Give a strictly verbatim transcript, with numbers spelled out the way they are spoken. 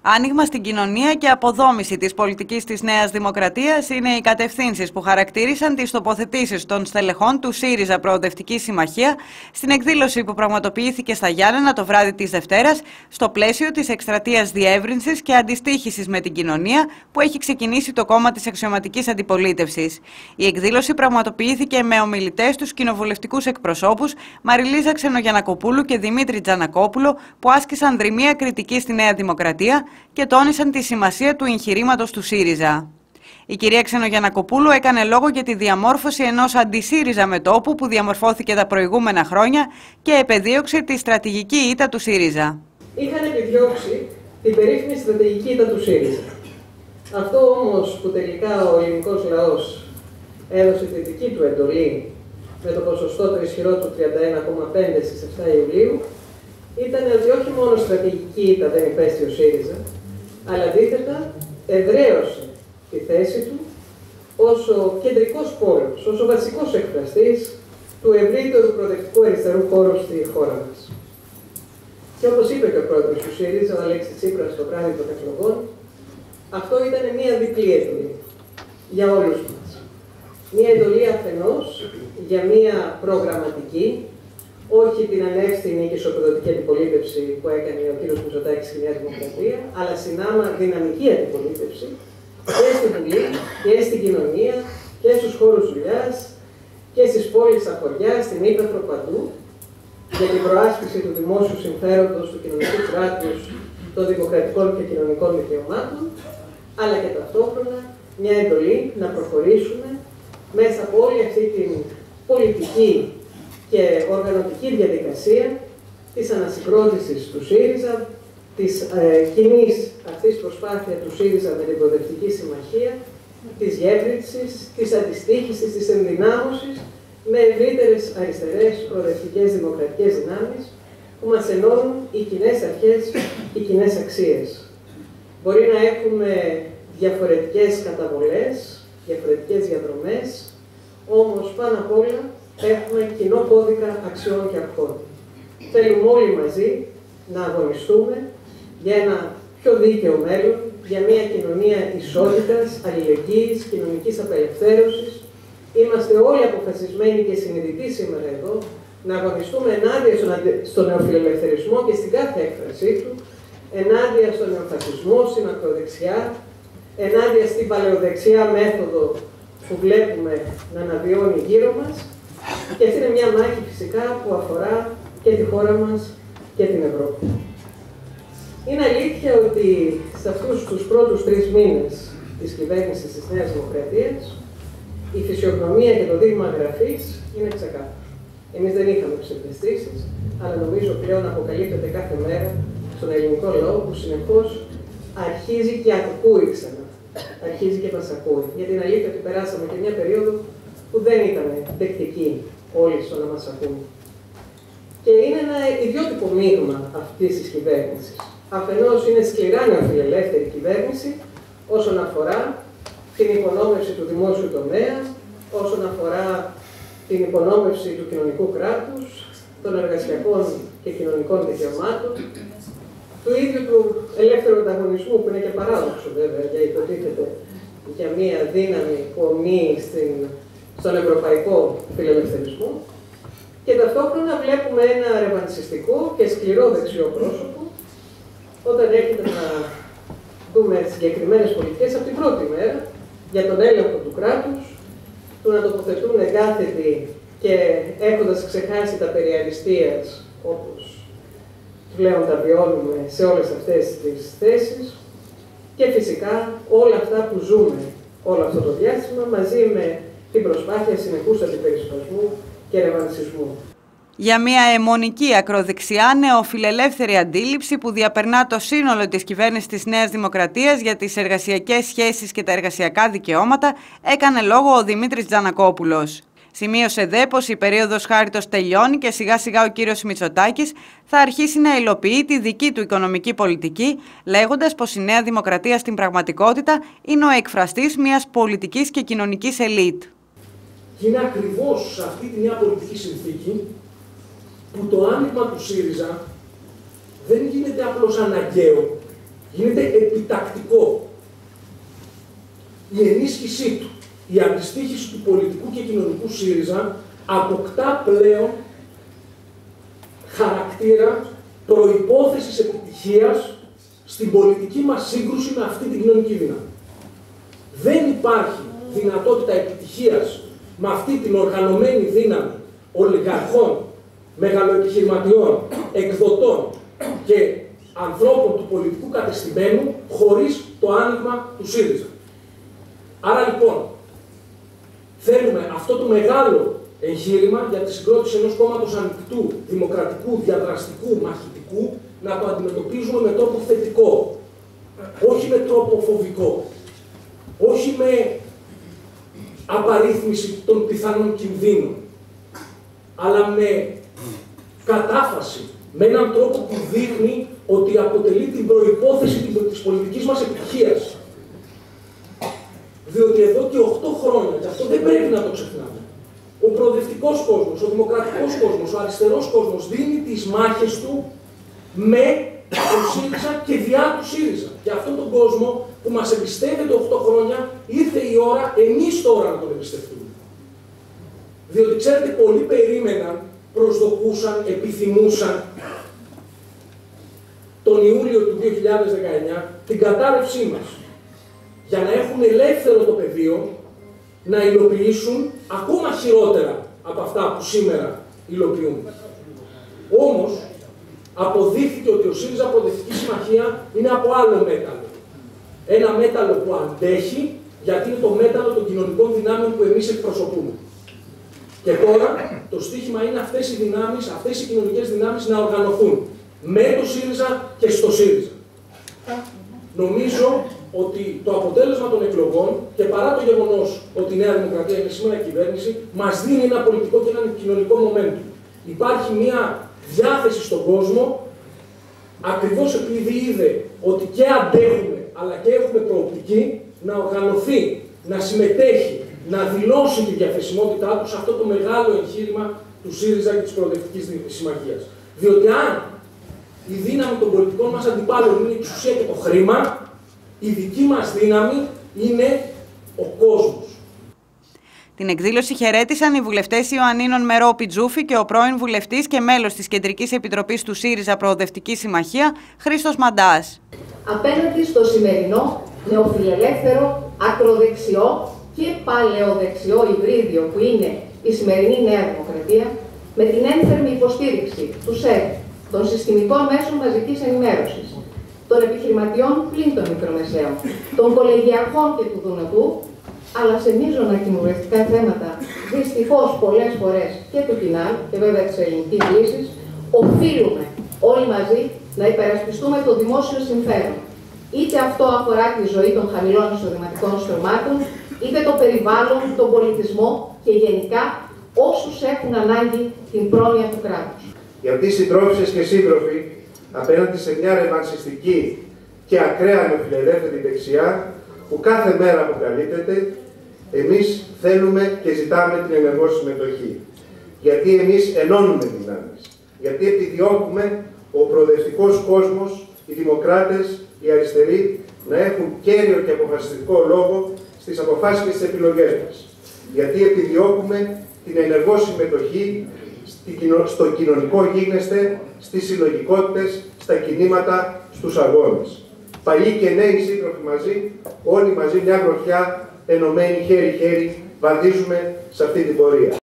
Άνοιγμα στην κοινωνία και αποδόμηση της πολιτικής της Νέας Δημοκρατίας είναι οι κατευθύνσεις που χαρακτήρισαν τις τοποθετήσεις των στελεχών του ΣΥΡΙΖΑ Προοδευτική Συμμαχία στην εκδήλωση που πραγματοποιήθηκε στα Γιάννενα το βράδυ της Δευτέρας στο πλαίσιο της εκστρατείας διεύρυνσης και αντιστοίχησης με την κοινωνία που έχει ξεκινήσει το κόμμα της αξιωματικής αντιπολίτευσης. Η εκδήλωση πραγματοποιήθηκε με ομιλητές τους κοινοβουλευτικούς εκπροσώπους Μαριλίζα Ξενογιαννακοπούλου και Δημήτρη Τζανακόπουλο που άσκησαν δρυμία κριτική στη Νέα Δημοκρατία και τόνισαν τη σημασία του εγχειρήματος του ΣΥΡΙΖΑ. Η κυρία Ξενογιαννακοπούλου έκανε λόγο για τη διαμόρφωση ενός αντι-ΣΥΡΙΖΑ μετώπου που διαμορφώθηκε τα προηγούμενα χρόνια και επεδίωξε τη στρατηγική ήττα του ΣΥΡΙΖΑ. Είχαν επιδιώξει την περίφημη στρατηγική ήττα του ΣΥΡΙΖΑ. Αυτό όμως που τελικά ο ελληνικός λαός έδωσε τη δική του εντολή με το ποσοστό το ισχυρό του τριάντα ένα κόμμα πέντε στις εφτά Ιουλίου, ήταν ότι όχι μόνο στρατηγική ήττα δεν υπέστη ο ΣΥΡΙΖΑ, αλλά αντίθετα εδραίωσε τη θέση του ως ο κεντρικός πόλος, ως ο βασικός εκφραστής του ευρύτερου προοδευτικού αριστερού χώρου στη χώρα μας. Και όπως είπε και ο πρόεδρος του ΣΥΡΙΖΑ, ο Αλέξης Τσίπρας, το βράδυ των εκλογών, αυτό ήταν μια διπλή εντολή για όλους μας. Μια εντολή αφενός για μια προγραμματική, όχι την ανεύθυνη και ισοπεδωτική αντιπολίτευση που έκανε ο κύριος Μητσοτάκης στη Νέα Δημοκρατία, αλλά συνάμα δυναμική αντιπολίτευση και στην Βουλή και στην κοινωνία και στους χώρους δουλειάς και στις πόλεις στα χωριά, στην ύπαιθρο παντού, για την προάσπιση του δημόσιου συμφέροντος, του κοινωνικού κράτους, των δημοκρατικών και κοινωνικών δικαιωμάτων, αλλά και ταυτόχρονα μια εντολή να προχωρήσουμε μέσα από όλη αυτή την πολιτική και οργανωτική διαδικασία της ανασυγκρότησης του ΣΥΡΙΖΑ, της ε, κοινής αυτής προσπάθεια του ΣΥΡΙΖΑ με την Προοδευτική Συμμαχία, της γέφυρσης, της αντιστοίχησης, της ενδυνάμωσης με ευρύτερες αριστερές προοδευτικές δημοκρατικές δυνάμεις που μας ενώνουν οι κοινές αρχές, οι κοινές αξίες. Μπορεί να έχουμε διαφορετικές καταβολές, διαφορετικές διαδρομές, όμως πάνω απ' όλα έχουμε κοινό κώδικα αξιών και αρχών. Θέλουμε όλοι μαζί να αγωνιστούμε για ένα πιο δίκαιο μέλλον, για μια κοινωνία ισότητας, αλληλεγγύης, κοινωνικής απελευθέρωσης. Είμαστε όλοι αποφασισμένοι και συνειδητοί σήμερα εδώ να αγωνιστούμε ενάντια στον νεοφιλελευθερισμό και στην κάθε έκφρασή του, ενάντια στον νεοφασισμό, στην ακροδεξιά, ενάντια στην παλαιοδεξιά μέθοδο που βλέπουμε να αναβιώνει γύρω μας. Και αυτή είναι μια μάχη φυσικά που αφορά και τη χώρα μας και την Ευρώπη. Είναι αλήθεια ότι σε αυτούς τους πρώτους τρεις μήνες της κυβέρνησης της Νέας Δημοκρατίας η φυσιογνωμία και το δείγμα γραφής είναι ξεκάθαρο. Εμείς δεν είχαμε ψευδαισθήσεις, αλλά νομίζω πλέον αποκαλύπτεται κάθε μέρα στον ελληνικό λαό που συνεχώς αρχίζει και ακούει ξανά. Αρχίζει και μας ακούει. Γιατί είναι αλήθεια ότι περάσαμε και μια περίοδο που δεν ήταν δεκτικοί όλοι στο να μας ακούν. Και είναι ένα ιδιότυπο μείγμα αυτής της κυβέρνησης. Αφενός είναι σκληρά νεοφιλελεύθερη κυβέρνηση όσον αφορά την υπονόμευση του δημόσιου τομέα, όσον αφορά την υπονόμευση του κοινωνικού κράτους, των εργασιακών και κοινωνικών δικαιωμάτων, του ίδιου του ελεύθερου ανταγωνισμού, που είναι και παράδοξο βέβαια, για υποτίθεται για μία δύναμη που ομνύει στην, στον ευρωπαϊκό φιλελευθερισμό. Και ταυτόχρονα βλέπουμε ένα ρεβανσιστικό και σκληρό δεξιό πρόσωπο, όταν έρχεται να δούμε συγκεκριμένες πολιτικές από την πρώτη μέρα για τον έλεγχο του κράτους, του να τοποθετούν εγκάθετοι και έχοντας ξεχάσει τα περί αριστείας, όπως πλέον τα βιώνουμε σε όλες αυτές τις θέσεις, και φυσικά όλα αυτά που ζούμε όλο αυτό το διάστημα μαζί με την προσπάθεια συνεχούς αντιπερισπασμού και ρεβανσισμού. Για μια αιμονική ακροδεξιά νεοφιλελεύθερη αντίληψη που διαπερνά το σύνολο της κυβέρνησης της Νέας Δημοκρατίας για τις εργασιακές σχέσεις και τα εργασιακά δικαιώματα, έκανε λόγο ο Δημήτρης Τζανακόπουλος. Σημείωσε δε πως η περίοδος χάριτος τελειώνει και σιγά σιγά ο κύριος Μητσοτάκης θα αρχίσει να υλοποιεί τη δική του οικονομική πολιτική, λέγοντας πως η Νέα Δημοκρατία στην πραγματικότητα είναι ο εκφραστής μιας πολιτικής και κοινωνικής ελίτ. Είναι ακριβώς σε αυτή τη νέα πολιτική συνθήκη που το άνοιγμα του ΣΥΡΙΖΑ δεν γίνεται απλώς αναγκαίο, γίνεται επιτακτικό. Η ενίσχυσή του, η αντιστοίχηση του πολιτικού και κοινωνικού ΣΥΡΙΖΑ αποκτά πλέον χαρακτήρα προϋπόθεσης επιτυχίας στην πολιτική μας σύγκρουση με αυτή την κοινωνική δύναμη. Δεν υπάρχει δυνατότητα επιτυχίας με αυτή την οργανωμένη δύναμη ολιγαρχών, μεγαλοεπιχειρηματιών, εκδοτών και ανθρώπων του πολιτικού κατεστημένου χωρίς το άνοιγμα του ΣΥΡΙΖΑ. Άρα λοιπόν, θέλουμε αυτό το μεγάλο εγχείρημα για τη συγκρότηση ενός κόμματος ανοιχτού, δημοκρατικού, διαδραστικού, μαχητικού, να το αντιμετωπίζουμε με τρόπο θετικό, όχι με τρόπο φοβικό, όχι με απαρίθμηση των πιθανών κινδύνων, αλλά με κατάφαση, με έναν τρόπο που δείχνει ότι αποτελεί την προϋπόθεση της πολιτικής μας επιτυχίας. Διότι εδώ και οκτώ χρόνια, και αυτό δεν πρέπει να το ξεχνάμε, ο προοδευτικός κόσμος, ο δημοκρατικός κόσμος, ο αριστερός κόσμος δίνει τις μάχες του με τον ΣΥΡΙΖΑ και διά του ΣΥΡΙΖΑ. Και αυτόν τον κόσμο που μας εμπιστεύεται οκτώ χρόνια, ήρθε η ώρα εμείς τώρα να τον εμπιστευτούμε. Διότι ξέρετε, πολλοί περίμεναν, προσδοκούσαν, επιθυμούσαν τον Ιούλιο του δύο χιλιάδες δεκαεννιά την κατάρρευσή μας, για να έχουν ελεύθερο το πεδίο να υλοποιήσουν ακόμα χειρότερα από αυτά που σήμερα υλοποιούν. Όμως, αποδείχθηκε ότι ο ΣΥΡΙΖΑ Προοδευτική Συμμαχία είναι από άλλο μέταλλο. Ένα μέταλλο που αντέχει, γιατί είναι το μέταλλο των κοινωνικών δυνάμεων που εμείς εκπροσωπούμε. Και τώρα το στίχημα είναι αυτές οι δυνάμεις, αυτές οι κοινωνικές δυνάμεις να οργανωθούν με το ΣΥΡΙΖΑ και στο ΣΥΡΙΖΑ. Νομίζω ότι το αποτέλεσμα των εκλογών, και παρά το γεγονός ότι η Νέα Δημοκρατία είναι σήμερα κυβέρνηση, μας δίνει ένα πολιτικό και ένα κοινωνικό momentum. Υπάρχει μια διάθεση στον κόσμο, ακριβώς επειδή είδε ότι και αντέχουμε, αλλά και έχουμε προοπτική, να οργανωθεί, να συμμετέχει, να δηλώσει τη διαθεσιμότητά του σε αυτό το μεγάλο εγχείρημα του ΣΥΡΙΖΑ και της Προοδευτικής Συμμαχίας. Διότι αν η δύναμη των πολιτικών μας αντιπάλων είναι η εξουσία και το χρήμα, η δική μας δύναμη είναι ο κόσμος. Την εκδήλωση χαιρέτησαν οι βουλευτές Ιωαννίνων Μερό Πιτζούφη και ο πρώην βουλευτής και μέλος της Κεντρικής Επιτροπής του ΣΥΡΙΖΑ Προοδευτική Συμμαχία, Χρήστος Μαντάς. Απέναντι στο σημερινό νεοφιλελεύθερο, ακροδεξιό και παλαιοδεξιό υβρίδιο που είναι η σημερινή Νέα Δημοκρατία, με την ένθερμη υποστήριξη του ΣΕΒ, των συστημικών μέσων μαζικής ενημέρωσης, των επιχειρηματιών πλην των μικρομεσαίων, των κολεγιακών και του Δουνουτού, αλλά σε μείζωνα κοινοβουλευτικά θέματα, δυστυχώς πολλές φορές και του κοινάλ και βέβαια της ελληνικής λύσης, οφείλουμε όλοι μαζί να υπερασπιστούμε το δημόσιο συμφέρον. Είτε αυτό αφορά τη ζωή των χαμηλών εισοδηματικών στρωμάτων, είτε το περιβάλλον, τον πολιτισμό και γενικά όσους έχουν ανάγκη την πρόνοια του κράτους. Γιατί συντρόφισσες και σύντροφοι, απέναντι σε μια ρεμανσιστική και ακραία νεοφιλελεύθερη δεξιά που κάθε μέρα αποκαλύπτεται, εμείς θέλουμε και ζητάμε την ενεργό συμμετοχή. Γιατί εμείς ενώνουμε δυνάμεις. Γιατί επιδιώκουμε ο προοδευτικός κόσμος, οι δημοκράτες, οι αριστεροί να έχουν κέριο και αποφασιστικό λόγο στις αποφάσεις και στις επιλογές μας. Γιατί επιδιώκουμε την ενεργό συμμετοχή στο κοινωνικό γίγνεσθε, στις συλλογικότητες, στα κινήματα, στους αγώνες. Παλιοί και νέοι σύντροφοι μαζί, όλοι μαζί μια γροθιά, ενωμένοι χέρι-χέρι, βαδίζουμε σε αυτή την πορεία.